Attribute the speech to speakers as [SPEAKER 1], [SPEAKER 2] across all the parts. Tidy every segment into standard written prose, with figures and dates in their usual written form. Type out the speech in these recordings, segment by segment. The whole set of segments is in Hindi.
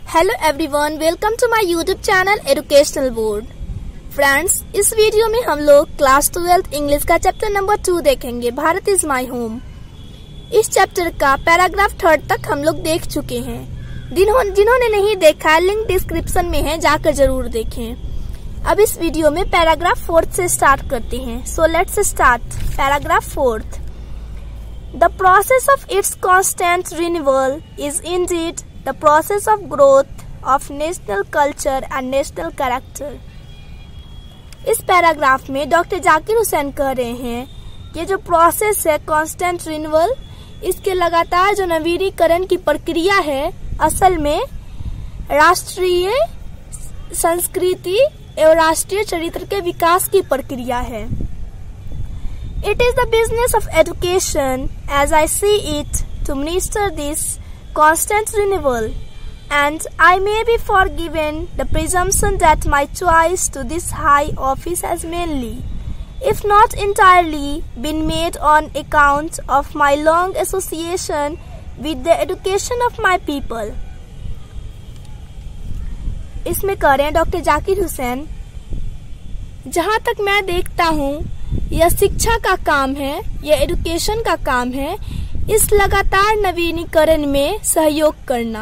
[SPEAKER 1] Hello everyone, welcome to my YouTube channel educational board. Friends, इस वीडियो में हम लोग क्लास 12 इंग्लिश का चैप्टर नंबर 2 देखेंगे, भारत इज माय होम। इस चैप्टर का पैराग्राफ 3 तक हम लोग देख चुके हैं। जिन्होंने नहीं देखा है, लिंक डिस्क्रिप्शन में है, जाकर जरूर देखें। अब इस वीडियो में पैराग्राफ 4 से स्टार्ट करते हैं। So let's start. Paragraph 4। The process of its constant renewal is indeed the process of growth of national culture and national character। इस पैराग्राफ में डॉक्टर जाकिर हुसैन कह रहे हैं कि जो प्रोसेस है कांस्टेंट रिन्यूअल, इसके लगातार जो नवीनीकरण की प्रक्रिया है, असल में राष्ट्रीय संस्कृति एवं राष्ट्रीय चरित्र के विकास की प्रक्रिया है। It is the business of education, as I see it, to minister this constant renewal, and I may be forgiven the presumption that my choice to this high office has mainly, if not entirely, been made on account of my long association with the education of my people। इसमें कह रहे हैं डॉक्टर जाकिर हुसैन, जहाँ तक मैं देखता हूँ यह शिक्षा का काम है, यह एजुकेशन का काम है, इस लगातार नवीनीकरण में सहयोग करना।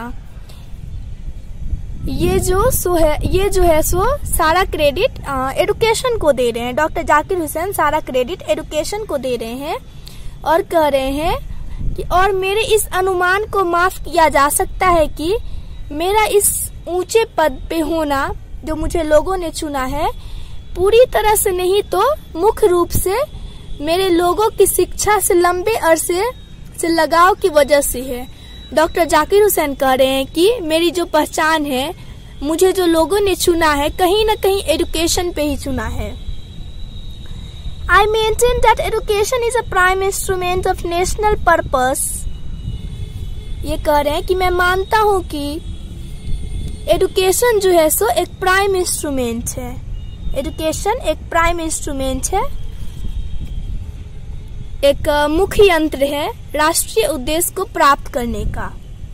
[SPEAKER 1] ये जो है सो सारा क्रेडिट एजुकेशन को दे रहे हैं। डॉक्टर जाकिर हुसैन सारा क्रेडिट एजुकेशन को दे रहे हैं और कह रहे हैं कि और मेरे इस अनुमान को माफ किया जा सकता है कि मेरा इस ऊंचे पद पे होना, जो मुझे लोगों ने चुना है, पूरी तरह से नहीं तो मुख्य रूप से मेरे लोगों की शिक्षा से लंबे अरसे से लगाव की वजह से है। डॉक्टर जाकिर हुसैन कह रहे हैं कि मेरी जो पहचान है, मुझे जो लोगों ने चुना है, कहीं न कहीं एजुकेशन पे ही चुना है। I maintain that education is a prime instrument of national purpose। ये कह रहे हैं कि मैं मानता हूँ कि एजुकेशन जो है सो एक प्राइम इंस्ट्रूमेंट है। एजुकेशन एक प्राइम इंस्ट्रूमेंट है, एक मुख्य यंत्र है राष्ट्रीय उद्देश्य को प्राप्त करने का।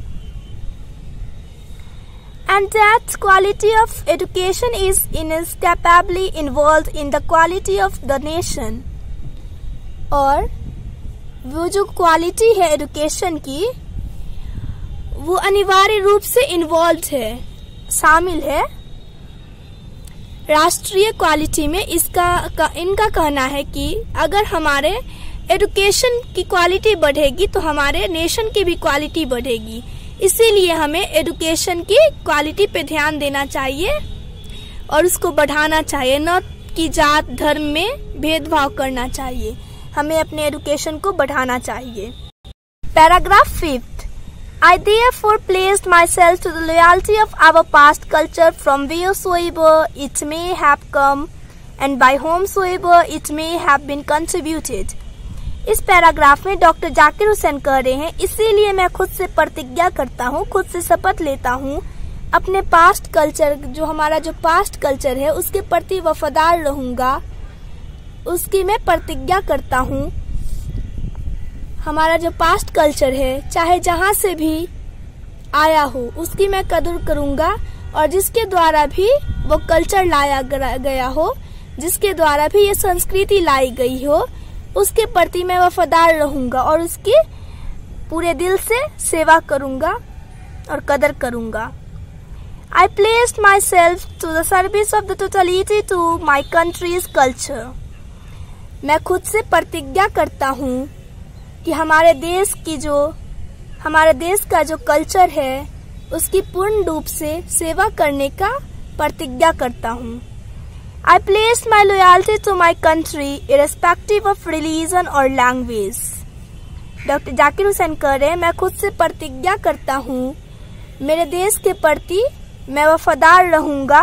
[SPEAKER 1] And that quality of education is inescapably involved in the quality of the nation। और वो जो क्वालिटी है एजुकेशन की, वो अनिवार्य रूप से इन्वॉल्व है, शामिल है राष्ट्रीय क्वालिटी में। इनका कहना है कि अगर हमारे एजुकेशन की क्वालिटी बढ़ेगी तो हमारे नेशन की भी क्वालिटी बढ़ेगी। इसीलिए हमें एजुकेशन की क्वालिटी पे ध्यान देना चाहिए और उसको बढ़ाना चाहिए, न कि जात धर्म में भेदभाव करना चाहिए। हमें अपने एजुकेशन को बढ़ाना चाहिए। Paragraph 5। I therefore placed myself to the loyalty of our past culture from wheresoever it may have come and by whomsoever it may have been contributed। इस पैराग्राफ में डॉक्टर जाकिर हुसैन कह रहे हैं, इसीलिए मैं खुद से प्रतिज्ञा करता हूँ, खुद से शपथ लेता हूँ, अपने पास्ट कल्चर, जो हमारा जो पास्ट कल्चर है, उसके प्रति वफादार रहूंगा। उसकी मैं प्रतिज्ञा करता हूँ। हमारा जो पास्ट कल्चर है, चाहे जहाँ से भी आया हो, उसकी मैं कदर करूंगा, और जिसके द्वारा भी वो कल्चर लाया गया हो, जिसके द्वारा भी ये संस्कृति लाई गई हो, उसके प्रति मैं वफादार रहूंगा और उसकी पूरे दिल से सेवा करूंगा और कदर करूंगा। I placed myself to the service of the totality to my country's culture। मैं खुद से प्रतिज्ञा करता हूँ कि हमारे देश का जो कल्चर है, उसकी पूर्ण रूप से सेवा करने का प्रतिज्ञा करता हूँ। I placed my loyalty to my country irrespective of religion or language। Doctor Zakir Hussain कह रहे हैं, मैं खुद से प्रतिज्ञा करता हूँ, मेरे देश के प्रति मैं वफादार रहूंगा,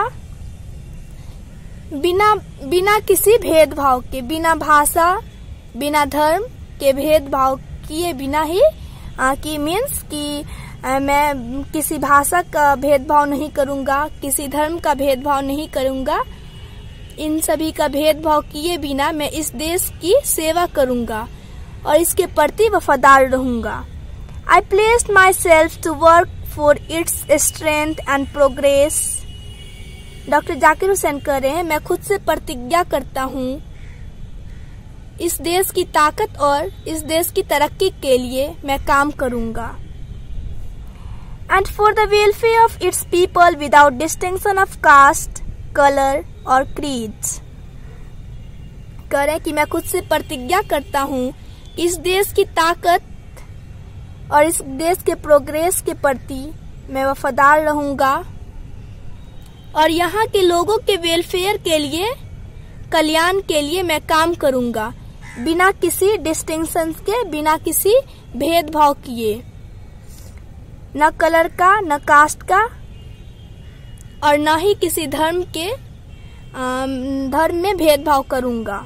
[SPEAKER 1] बिना किसी भेदभाव के, बिना भाषा, बिना धर्म के भेदभाव किए बिना ही कि मीन्स कि मैं किसी भाषा का भेदभाव नहीं करूंगा, किसी धर्म का भेदभाव नहीं करूंगा, इन सभी का भेदभाव किए बिना मैं इस देश की सेवा करूंगा और इसके प्रति वफादार रहूंगा। I placed myself to work for its strength and progress. Doctor Zakir Hussain कह रहे हैं, मैं खुद से प्रतिज्ञा करता हूँ इस देश की ताकत और इस देश की तरक्की के लिए मैं काम करूंगा। And for the welfare of its people without distinction of caste, colour और क्रीड्स। कह रहे हैं कि मैं खुद से प्रतिज्ञा करता हूँ इस देश की ताकत और इस देश के प्रोग्रेस के प्रति मैं वफादार रहूंगा और यहाँ के लोगों के वेलफेयर के लिए, कल्याण के लिए मैं काम करूंगा, बिना किसी डिस्टिंक्शन के, बिना किसी भेदभाव किए, न कलर का, न कास्ट का और न ही किसी धर्म में भेदभाव करूंगा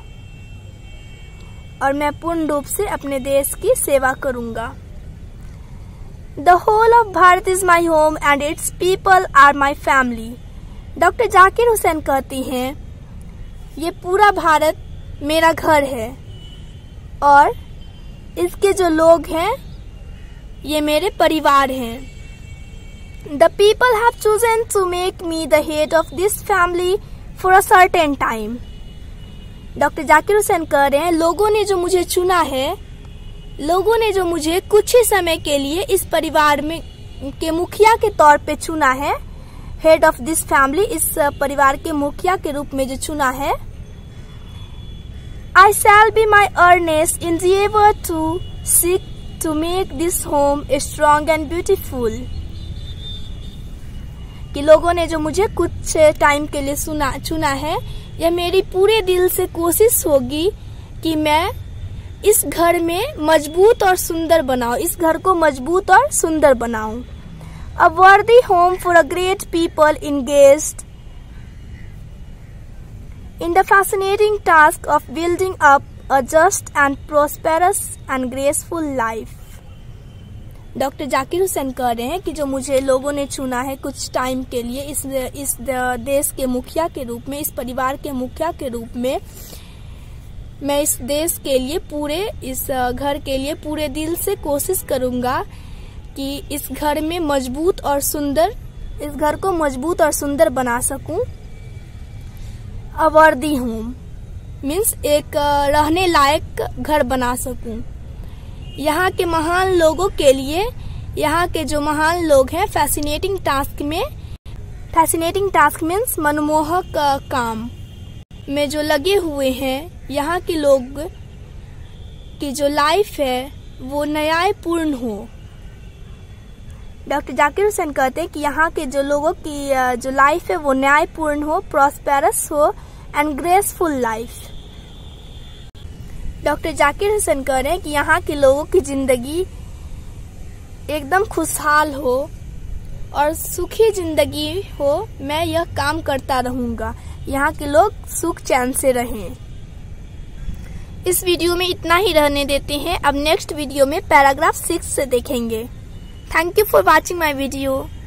[SPEAKER 1] और मैं पूर्ण रूप से अपने देश की सेवा करूंगा। The whole of Bharat is my home and its people are my family। Doctor Zakir Hussain कहती हैं, ये पूरा भारत मेरा घर है और इसके जो लोग हैं ये मेरे परिवार हैं। The people have chosen to make me the head of this family for a certain time। Doctor Zakir Hussain कह रहे हैं, लोगों ने जो मुझे चुना है, लोगों ने जो मुझे कुछ ही समय के लिए इस परिवार में के मुखिया के तौर पे चुना है, हेड ऑफ दिस फैमिली, इस परिवार के मुखिया के रूप में जो चुना है। I shall be my earnest endeavor to seek to make this home strong and beautiful। कि लोगों ने जो मुझे कुछ टाइम के लिए चुना है, यह मेरी पूरे दिल से कोशिश होगी कि मैं इस घर में मजबूत और सुंदर बनाऊं, इस घर को मजबूत और सुंदर बनाऊं। A worthy home for a great people engaged in the fascinating task of building up a just and prosperous and graceful life। Doctor Zakir Hussain कह रहे हैं कि जो मुझे लोगों ने चुना है कुछ टाइम के लिए इस देश के मुखिया के रूप में, इस परिवार के मुखिया के रूप में, मैं इस देश के लिए, इस घर के लिए पूरे दिल से कोशिश करूंगा कि इस घर में मजबूत और सुंदर, इस घर को मजबूत और सुंदर बना सकूं। अ वर्दी होम मीन्स एक रहने लायक घर बना सकूं। यहाँ के महान लोगों के लिए, यहाँ के जो महान लोग हैं फैसिनेटिंग टास्क मीन्स मनमोहक काम में जो लगे हुए हैं, यहाँ के लोग की जो लाइफ है वो न्यायपूर्ण हो। डॉक्टर जाकिर हुसैन कहते हैं कि यहाँ के जो लोगों की जो लाइफ है वो न्यायपूर्ण हो, प्रॉस्पेरस हो and graceful life. Doctor Zakir Hussain कह रहे हैं कि यहाँ के लोगों की जिंदगी एकदम खुशहाल हो और सुखी जिंदगी हो। मैं यह काम करता रहूंगा, यहाँ के लोग सुख चैन से रहें। इस वीडियो में इतना ही रहने देते हैं। अब नेक्स्ट वीडियो में पैराग्राफ 6 से देखेंगे। Thank you for watching my video.